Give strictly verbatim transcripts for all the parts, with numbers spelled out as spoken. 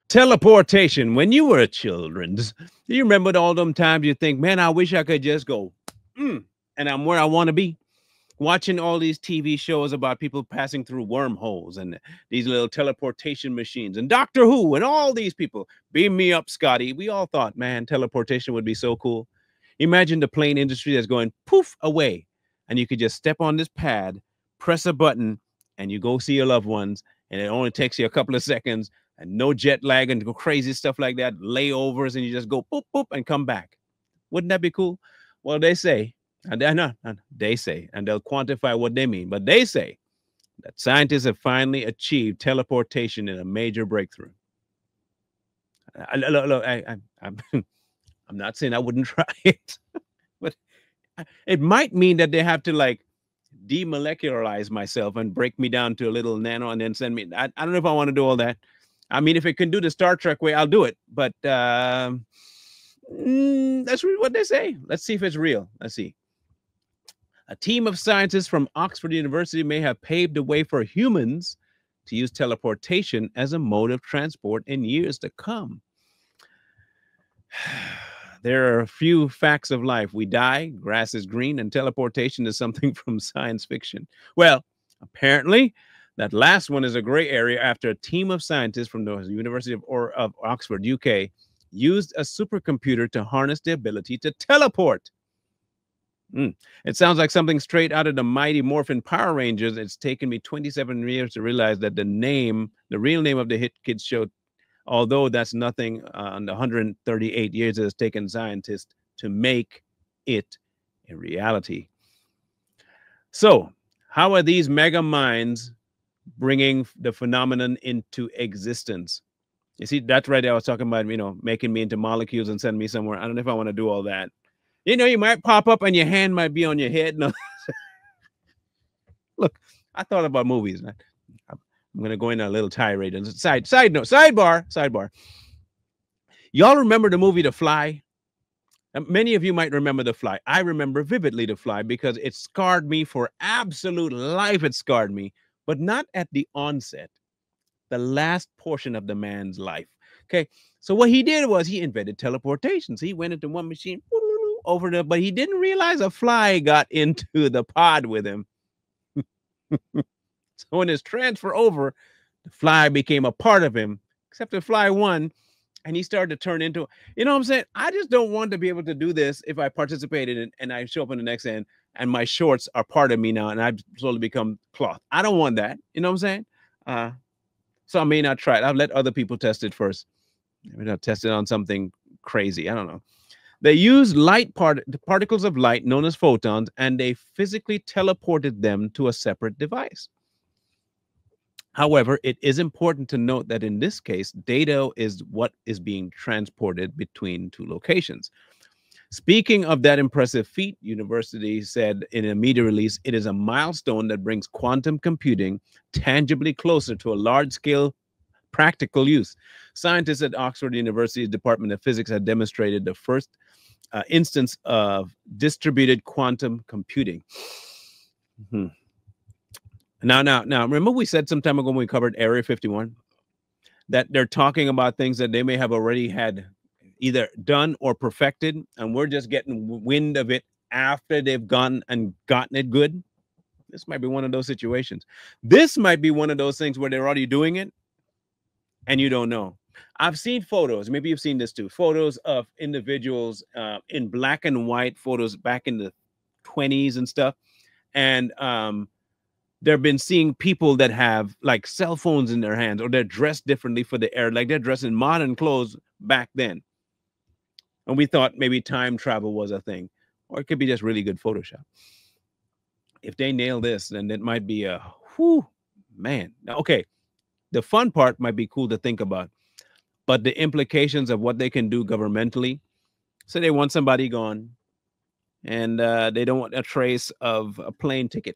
Teleportation. When you were a children, do you remember all them times you think, man, I wish I could just go, mm, and I'm where I want to be? Watching all these T V shows about people passing through wormholes and these little teleportation machines and Doctor Who and all these people. Beam me up, Scotty. We all thought, man, teleportation would be so cool. Imagine the plane industry that's going poof away, and you could just step on this pad, press a button, and you go see your loved ones, and it only takes you a couple of seconds and no jet lag and go crazy stuff like that, layovers, and you just go boop, boop, and come back. Wouldn't that be cool? Well, they say, and they're not, they say, and they'll quantify what they mean, but they say that scientists have finally achieved teleportation in a major breakthrough. I, look, look, I, I, I'm, I'm not saying I wouldn't try it, but it might mean that they have to like demolecularize myself and break me down to a little nano and then send me. I, I don't know if I want to do all that. I mean, if it can do the Star Trek way, I'll do it. But uh, mm, that's really what they say. Let's see if it's real. Let's see. A team of scientists from Oxford University may have paved the way for humans to use teleportation as a mode of transport in years to come. There are a few facts of life. We die, grass is green, and teleportation is something from science fiction. Well, apparently, that last one is a gray area after a team of scientists from the University of, or, of Oxford, U K, used a supercomputer to harness the ability to teleport. Mm. It sounds like something straight out of the Mighty Morphin Power Rangers. It's taken me twenty-seven years to realize that the name, the real name of the hit kids show, although that's nothing uh, on the one hundred thirty-eight years it has taken scientists to make it a reality. So, how are these mega minds bringing the phenomenon into existence? You see, that's right. I was talking about, you know, making me into molecules and sending me somewhere. I don't know if I want to do all that. You know, you might pop up and your hand might be on your head. No. Look, I thought about movies. I'm going to go in a little tirade. And side, side note, sidebar, sidebar. Y'all remember the movie The Fly? Many of you might remember The Fly. I remember vividly The Fly because it scarred me for absolute life. It scarred me, but not at the onset, the last portion of the man's life. Okay, so what he did was he invented teleportation. So he went into one machine over there, but he didn't realize a fly got into the pod with him. So when his transfer over, the fly became a part of him, except the fly won. And he started to turn into, you know what I'm saying? I just don't want to be able to do this if I participated in, and I show up in the next end and my shorts are part of me now and I've slowly become cloth. I don't want that. You know what I'm saying? Uh, so I may not try it. I'll let other people test it first. Maybe I'll test it on something crazy. I don't know. They used light part particles of light known as photons, and they physically teleported them to a separate device. However, it is important to note that in this case, data is what is being transported between two locations. Speaking of that impressive feat, university said in a media release, it is a milestone that brings quantum computing tangibly closer to a large-scale practical use. Scientists at Oxford University's Department of Physics had demonstrated the first uh, instance of distributed quantum computing. Mm-hmm. Now, now, now, remember we said some time ago when we covered Area fifty-one that they're talking about things that they may have already had either done or perfected, and we're just getting wind of it after they've gone and gotten it good. This might be one of those situations. This might be one of those things where they're already doing it and you don't know. I've seen photos, maybe you've seen this too, photos of individuals uh, in black and white, photos back in the twenties and stuff. And um, they've been seeing people that have like cell phones in their hands, or they're dressed differently for the era, like they're dressed in modern clothes back then. And we thought maybe time travel was a thing, or it could be just really good Photoshop. If they nail this, then it might be a whew, man. Okay, the fun part might be cool to think about, but the implications of what they can do governmentally. So they want somebody gone, and uh, they don't want a trace of a plane ticket.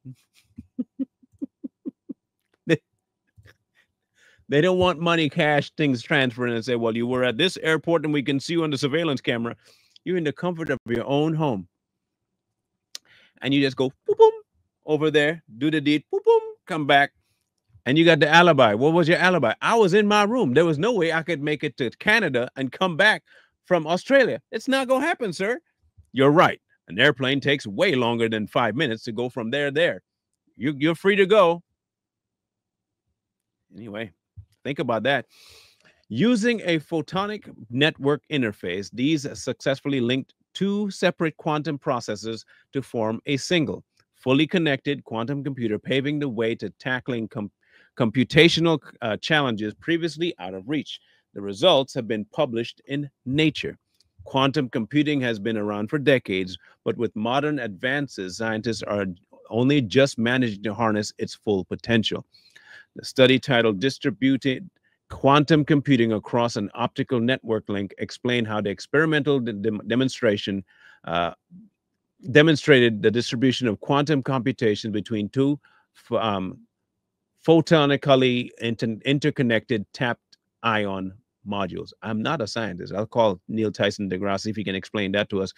they, they don't want money, cash, things transferred, and say, well, you were at this airport and we can see you on the surveillance camera. You're in the comfort of your own home. And you just go boom, boom, over there, do the deed, boom, boom, come back. And you got the alibi. What was your alibi? I was in my room. There was no way I could make it to Canada and come back from Australia. It's not going to happen, sir. You're right. An airplane takes way longer than five minutes to go from there to there. You, you're free to go. Anyway, think about that. Using a photonic network interface, these successfully linked two separate quantum processors to form a single, fully connected quantum computer, paving the way to tackling com computational uh, challenges previously out of reach. The results have been published in Nature. Quantum computing has been around for decades, but with modern advances, scientists are only just managing to harness its full potential. The study, titled Distributed Quantum Computing Across an Optical Network Link, explained how the experimental de demonstration uh, demonstrated the distribution of quantum computation between two um, photonically inter interconnected tapped ion modules. I'm not a scientist. I'll call Neil Tyson deGrasse, see if he can explain that to us.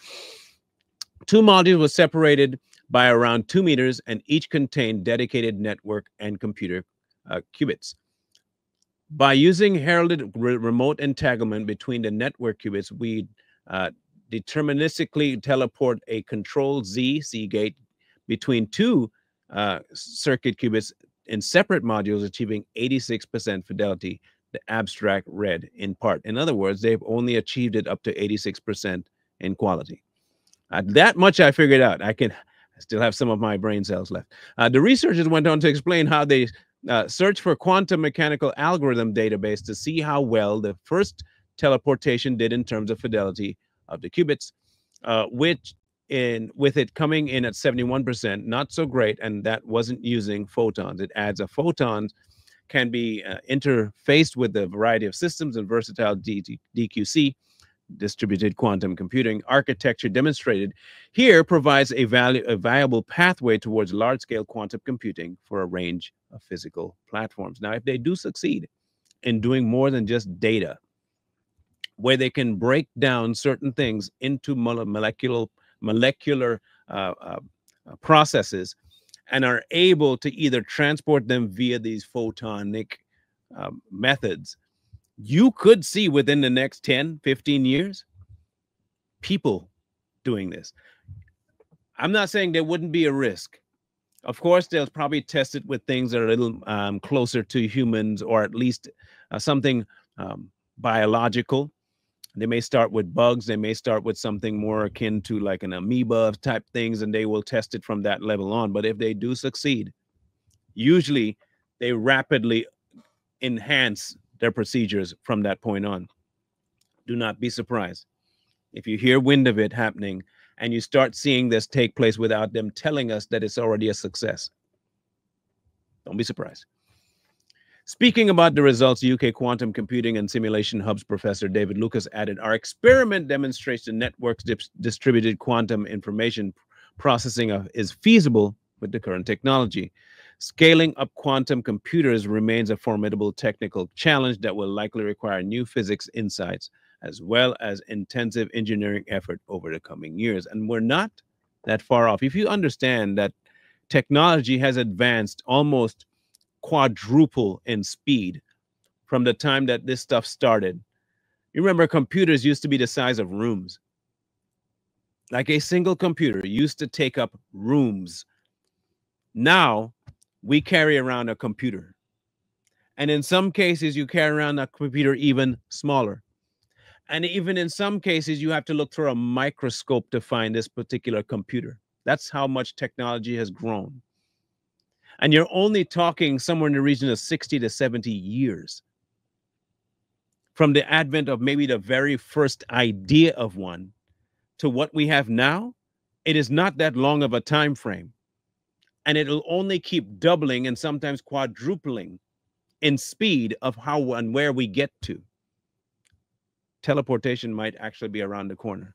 Two modules were separated by around two meters and each contained dedicated network and computer uh, qubits. By using heralded re remote entanglement between the network qubits, we uh, deterministically teleport a control Z, C gate, between two uh, circuit qubits in separate modules, achieving eighty-six percent fidelity, the abstract read in part. In other words, they've only achieved it up to eighty-six percent in quality. Uh, that much I figured out. I can I still have some of my brain cells left. Uh, the researchers went on to explain how they uh, searched for quantum mechanical algorithm database to see how well the first teleportation did in terms of fidelity of the qubits, uh, which in with it coming in at seventy-one percent, not so great, and that wasn't using photons. It adds a photon can be uh, interfaced with a variety of systems and versatile D Q C, distributed quantum computing architecture demonstrated here provides a, value, a viable pathway towards large-scale quantum computing for a range of physical platforms. Now, if they do succeed in doing more than just data, where they can break down certain things into molecular, molecular uh, uh, processes and are able to either transport them via these photonic um, methods, you could see within the next ten, fifteen years, people doing this. I'm not saying there wouldn't be a risk. Of course, they'll probably test it with things that are a little um, closer to humans, or at least uh, something um, biological. They may start with bugs. They may start with something more akin to like an amoeba type things, and they will test it from that level on. But if they do succeed, usually they rapidly enhance their procedures from that point on. Do not be surprised if you hear wind of it happening and you start seeing this take place without them telling us that it's already a success. Don't be surprised. Speaking about the results, U K Quantum Computing and Simulation Hub's Professor David Lucas added, our experiment demonstrates the network's distributed quantum information processing of, is feasible with the current technology. Scaling up quantum computers remains a formidable technical challenge that will likely require new physics insights as well as intensive engineering effort over the coming years. And we're not that far off. If you understand that technology has advanced almost quadruple in speed from the time that this stuff started. You remember computers used to be the size of rooms. Like a single computer used to take up rooms. Now we carry around a computer. And in some cases, you carry around a computer even smaller. And even in some cases, you have to look through a microscope to find this particular computer. That's how much technology has grown. And you're only talking somewhere in the region of sixty to seventy years from the advent of maybe the very first idea of one to what we have now. It is not that long of a time frame. And it'll only keep doubling and sometimes quadrupling in speed of how and where we get to. Teleportation might actually be around the corner.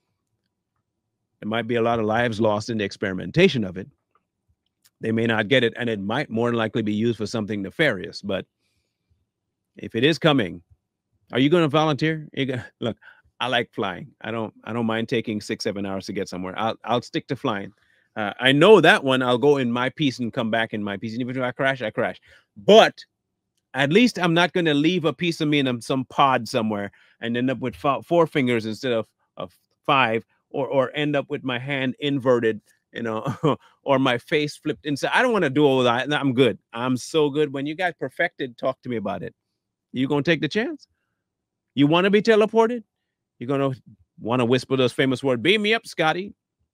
There might be a lot of lives lost in the experimentation of it. They may not get it, and it might more than likely be used for something nefarious. But if it is coming, are you going to volunteer? Gonna, look, I like flying. I don't. I don't mind taking six, seven hours to get somewhere. I'll. I'll stick to flying. Uh, I know that one. I'll go in my piece and come back in my piece. And even if I crash, I crash. But at least I'm not going to leave a piece of me in some pod somewhere and end up with four fingers instead of, of five, or or end up with my hand inverted, you know, or my face flipped inside. I don't want to do all that. I'm good. I'm so good. When you guys perfected, talk to me about it. You going to take the chance? You want to be teleported? You're going to want to whisper those famous words, beam me up, Scotty.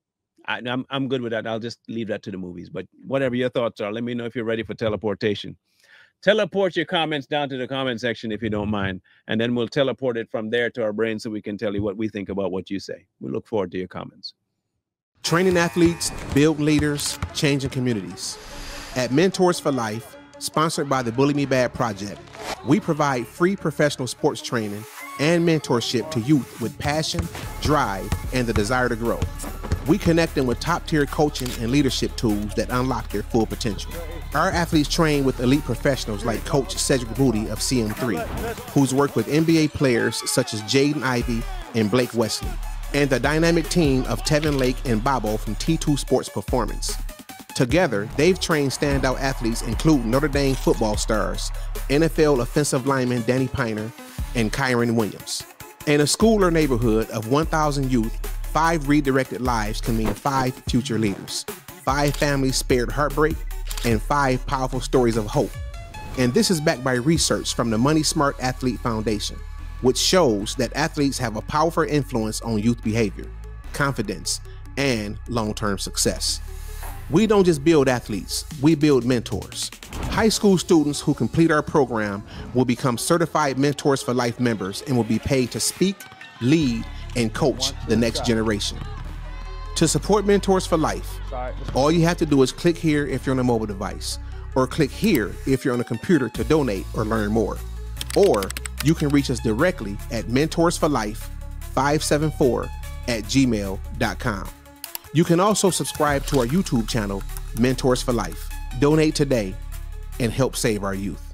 I, I'm, I'm good with that. I'll just leave that to the movies. But whatever your thoughts are, let me know if you're ready for teleportation. Teleport your comments down to the comment section if you don't mind. And then we'll teleport it from there to our brain so we can tell you what we think about what you say. We look forward to your comments. Training athletes, build leaders, changing communities. At Mentors for Life, sponsored by the Bully Me Bad Project, we provide free professional sports training and mentorship to youth with passion, drive, and the desire to grow. We connect them with top-tier coaching and leadership tools that unlock their full potential. Our athletes train with elite professionals like Coach Cedric Booty of C M three, who's worked with N B A players such as Jaden Ivey and Blake Wesley, and the dynamic team of Tevin Lake and Bobo from T two Sports Performance. Together, they've trained standout athletes including Notre Dame football stars, N F L offensive lineman Danny Piner, and Kyron Williams. In a school or neighborhood of one thousand youth, five redirected lives can mean five future leaders, five families spared heartbreak, and five powerful stories of hope. And this is backed by research from the Money Smart Athlete Foundation, which shows that athletes have a powerful influence on youth behavior, confidence, and long-term success. We don't just build athletes, we build mentors. High school students who complete our program will become certified Mentors for Life members and will be paid to speak, lead, and coach the next generation. To support Mentors for Life, all you have to do is click here if you're on a mobile device, or click here if you're on a computer to donate or learn more. Or you can reach us directly at mentors for life five seven four at gmail dot com. You can also subscribe to our YouTube channel, Mentors for Life. Donate today and help save our youth.